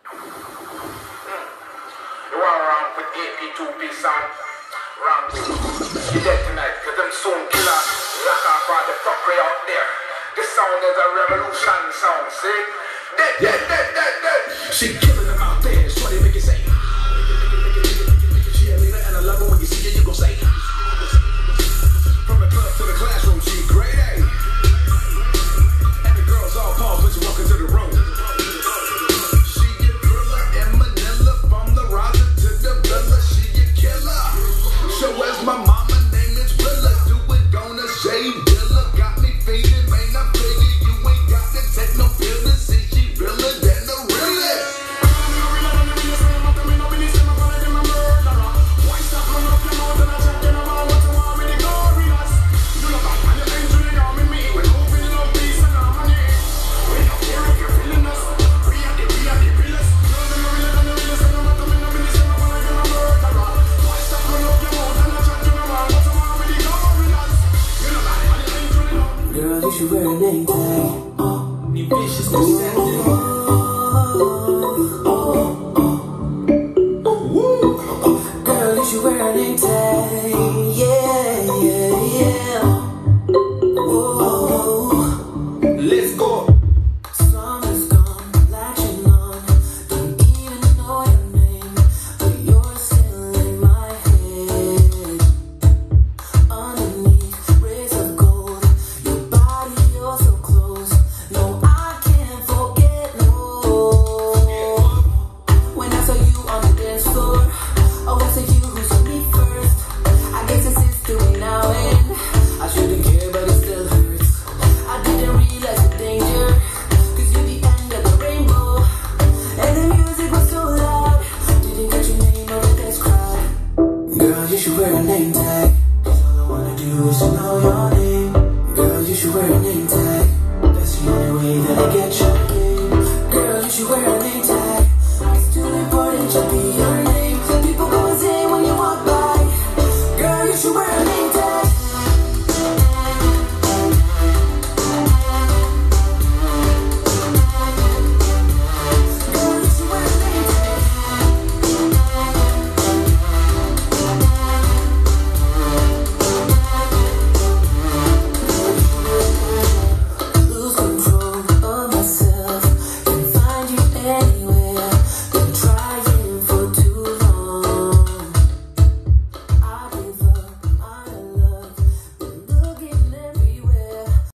You want wrong with AP2P son? Wrong with you dead tonight, cause them soon killer lock off all the fuckery out there. This sound is a revolution sound, see? Dead. She killing